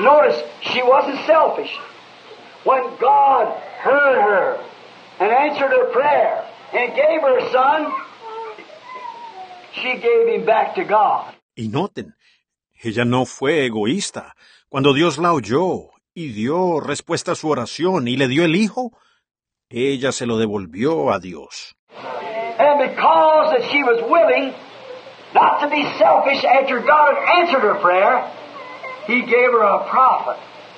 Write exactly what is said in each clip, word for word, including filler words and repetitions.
Notice, she wasn't selfish. When God heard her and answered her prayer and gave her a son, she gave him back to God. Y noten, ella no fue egoísta. Cuando Dios la oyó y dio respuesta a su oración y le dio el hijo, ella se lo devolvió a Dios. And because that she was willing not to be selfish after God had answered her prayer, He gave her a prophet.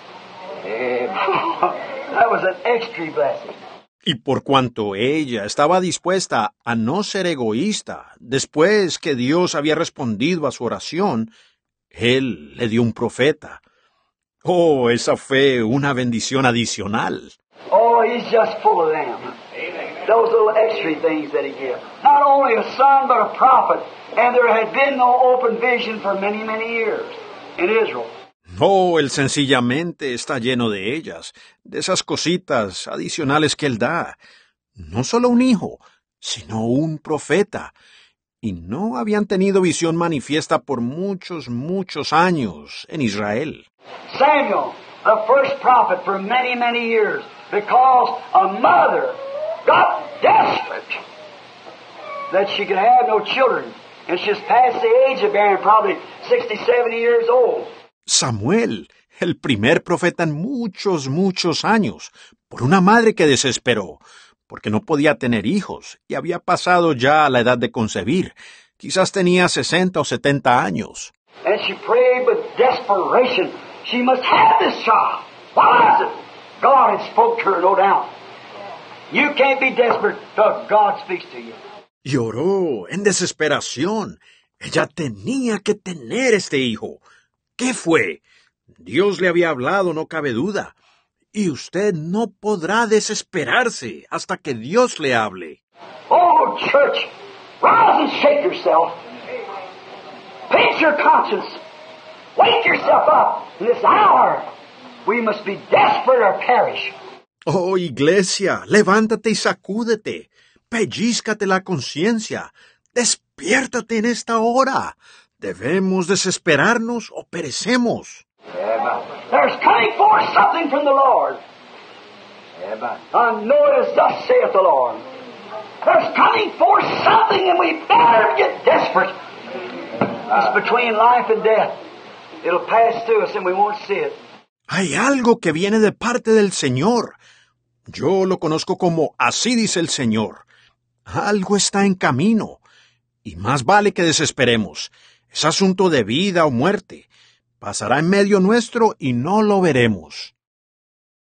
That was an extra blessing. Y por cuanto ella estaba dispuesta a no ser egoísta, después que Dios había respondido a su oración, Él le dio un profeta. Oh, esa fue una bendición adicional. Oh, He's just full of them. Those little extra things that He gives. Not only a son, but a prophet. And there had been no open vision for many, many years in Israel. Oh, Él sencillamente está lleno de ellas, de esas cositas adicionales que Él da. No solo un hijo, sino un profeta. Y no habían tenido visión manifiesta por muchos, muchos años en Israel. Samuel, the first prophet for many, many years, because a mother got desperate that she could have no children. And she's past the age of bearing, probably sixty, seventy years old. Samuel, el primer profeta en muchos, muchos años, por una madre que desesperó, porque no podía tener hijos y había pasado ya a la edad de concebir. Quizás tenía sesenta o setenta años. And she prayed with desperation. She must have this child. Why is it? God had spoke to her, no doubt. You can't be desperate till God speaks to you. Lloró en desesperación. Ella tenía que tener este hijo. ¿Qué fue? Dios le había hablado, no cabe duda. Y usted no podrá desesperarse hasta que Dios le hable. Oh, church, rise and shake yourself. Pinch your conscience. Wake yourself up in this hour. We must be desperate or perish. Oh, iglesia, levántate y sacúdete. Pellízcate la conciencia. Despiértate en esta hora. Debemos desesperarnos o perecemos. There's coming forth something from the Lord. I know it is thus saith the Lord. There's coming forth something and we better get desperate. It's between life and death. It'll pass through us and we won't see it. Hay algo que viene de parte del Señor. Yo lo conozco como así dice el Señor. Algo está en camino. Y más vale que desesperemos. Es asunto de vida o muerte. Pasará en medio nuestro y no lo veremos.